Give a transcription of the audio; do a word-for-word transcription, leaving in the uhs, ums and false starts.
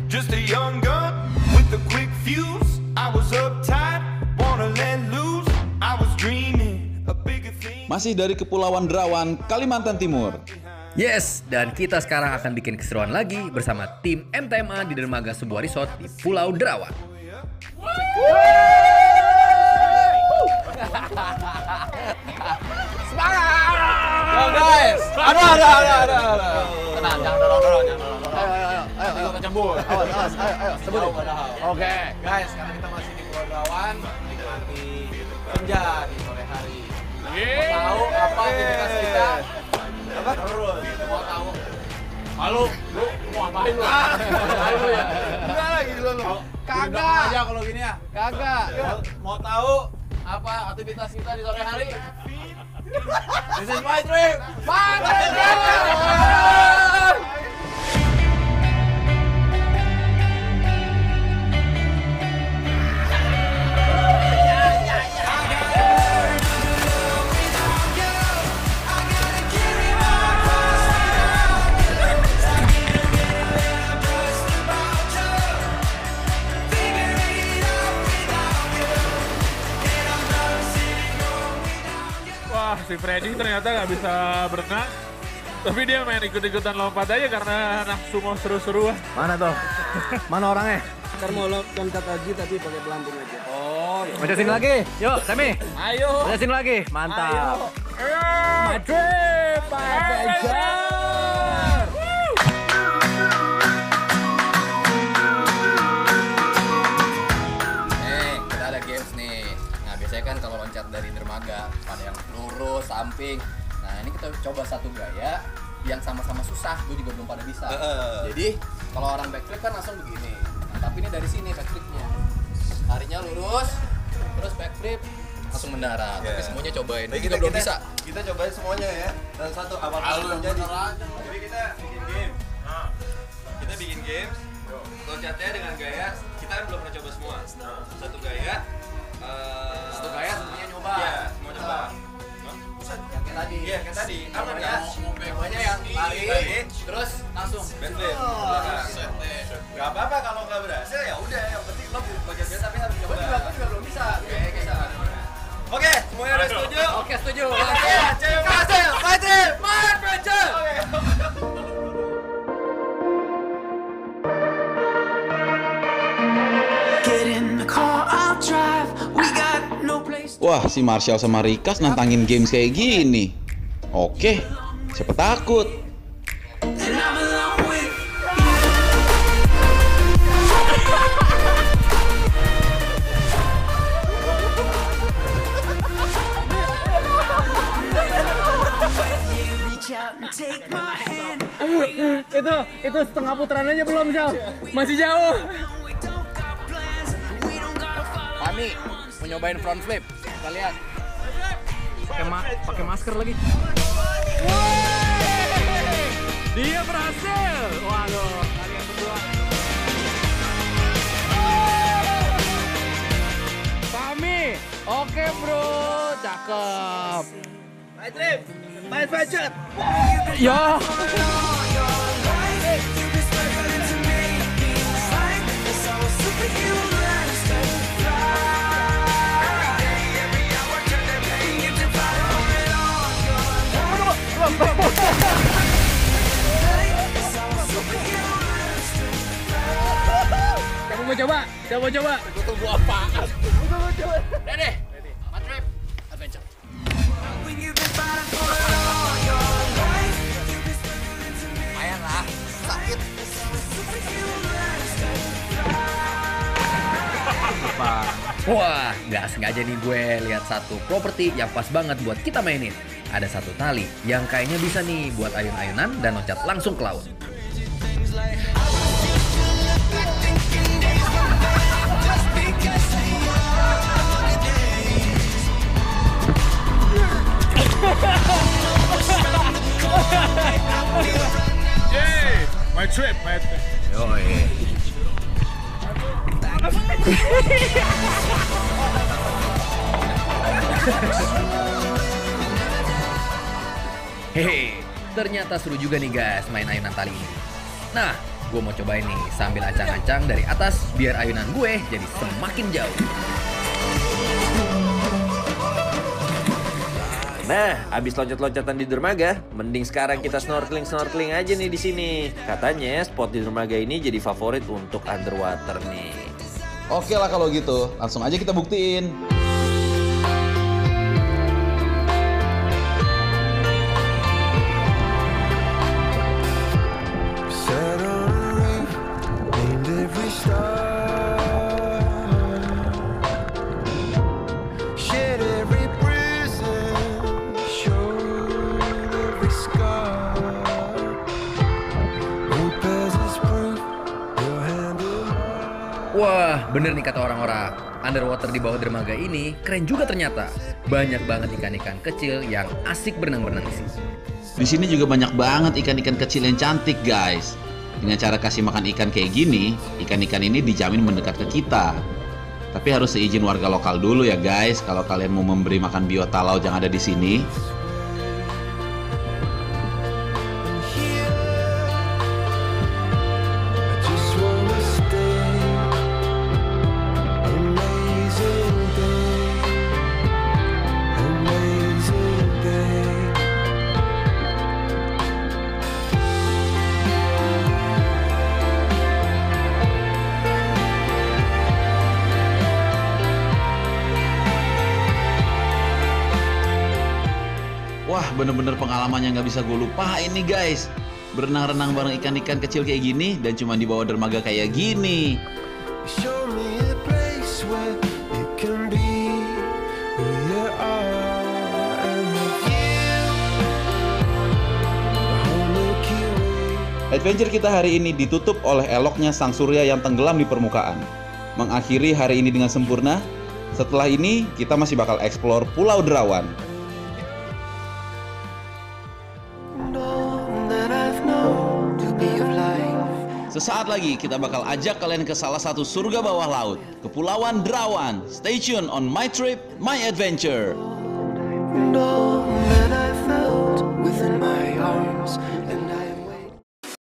Just a young gun with a quick fuse. I was uptight, wanna let loose. I was dreaming a bigger thing. Masih dari Kepulauan Derawan, Kalimantan Timur. Yes, dan kita sekarang akan bikin keseruan lagi bersama tim M T M A di dermaga sebuah resort di Pulau Derawan. Semangat! Yo guys! Aduh, aduh, aduh, aduh, aduh. Tenang, jangan dorong, dorong, jangan dorong, dorong. Ayo, ayo, ayo, ayo, kita cembur. Awas, awas, ayo, ayo, sebut. Oke, guys, sekarang kita masih di Pulau Derawan, menikmati senja di sore hari. Mau tahu apa aktivitas kita? Apa? Terus, mau tahu? Halo, lu mau ngapain lu? Ngapain lu ya? Enggak lagi lu. Kagak aja kalau gini ya. Kagak. Mau tahu apa aktivitas kita di sore hari? This is my trip. My trip. Wah, si Freddy ternyata nggak bisa berenang, tapi dia main ikut-ikutan lompat aja karena nafsu mau seru-seruan. Mana tuh? Mana orangnya? Ntar mau lompat lagi tapi pakai pelampung aja. Oh, baca sini lagi. Yuk, Semi. Ayo. Baca sini lagi. Mantap. Ayo. My trip, my adventure. Eh, kita ada games nih. Nah, biasanya kan kalau loncat dari dermaga ada yang lurus, samping. Nah, ini kita coba satu gaya yang sama-sama susah. Gue juga belum pada bisa. Jadi, kalau orang backflip kan langsung begini. Nah, tapi ini dari sini backflipnya. Larinya lurus, terus backflip langsung mendarat. Yeah. Tapi semuanya cobain. Jadi kita, kita belum kita, bisa. Kita cobain semuanya ya. Dan satu awal terjadi. Jadi kita bikin game. Nah, kita bikin game. Loncatnya dengan gaya kita kan belum pernah coba semua. Satu gaya. Uh, Satu gaya semuanya nyoba. Iya, semua nyoba. Yang kayak tadi. Iya, kayak tadi. Aman ya? Semuanya yang lari, Lari. terus langsung. Backflip. Gak apa-apa kalau nggak berhasil ya udah. Yang penting lo loncat biasa tapi harus coba. Gue juga, gue juga belum bisa. Oke, bisa. Oke, semuanya udah setuju? Oke, setuju. Oke, cewek berhasil. My trip, my adventure. Get in the car, I'll drive. We got no place. Wah, si Marshall sama Rikas nantangin games kayak gini. Oke, siapa takut? And I'm alone with you. Reach out and take my hand. Itu itu setengah putaran aja belum, Sal. Masih jauh. We don't got plans. We don't gotta follow. Kami mau nyobain front flip. Kita lihat. Pakai ma pakai masker lagi. Dia berhasil. Waduh, kalian berdua. Kami. Oke, Bro. Cakep. My trip, my adventure. Ya. Siapa mau coba? Siapa mau coba? Tunggu apaan? Ready? My trip, adventure. Lumayan lah, sakit. Wah, nggak sengaja nih gue lihat satu properti yang pas banget buat kita mainin. Ada satu tali yang kayaknya bisa nih buat ayun-ayunan dan loncat langsung ke laut. Yay! My trip, my trip. Yoi. Hehe, ternyata seru juga nih guys main ayunan tali ini. Nah, Gue mau cobain nih sambil ancang-ancang dari atas biar ayunan gue jadi semakin jauh. Nah, abis loncat-loncatan di dermaga, mending sekarang kita snorkeling-snorkeling aja nih di sini. Katanya spot di dermaga ini jadi favorit untuk underwater nih. Oke lah kalau gitu, langsung aja kita buktiin. Sat on a roof, named every star, shed every bruise and showed every scar. No presence proof, your hand in mine. Wah, bener nih kata orang-orang. Underwater di bawah dermaga ini keren juga ternyata. Banyak banget ikan-ikan kecil yang asik berenang-berenang di sini. Di sini juga banyak banget ikan-ikan kecil yang cantik, guys. Dengan cara kasih makan ikan kayak gini, ikan-ikan ini dijamin mendekat ke kita. Tapi harus seizin warga lokal dulu ya, guys. Kalau kalian mau memberi makan biota laut yang ada di sini. I just wanna stay. Amazing day, amazing day. Wah, bener-bener pengalaman yang nggak bisa gue lupain nih, guys. Berenang-renang bareng ikan-ikan kecil kayak gini dan cuma di bawah dermaga kayak gini. Show me a place where it can be who you are and with you the whole Milky Way. Adventure kita hari ini ditutup oleh eloknya sang surya yang tenggelam di permukaan. Mengakhiri hari ini dengan sempurna. Setelah ini, kita masih bakal explore Pulau Derawan. And all that I've known to be of life. Sesaat lagi kita bakal ajak kalian ke salah satu surga bawah laut, Kepulauan Derawan. Stay tune on My Trip, My Adventure. And all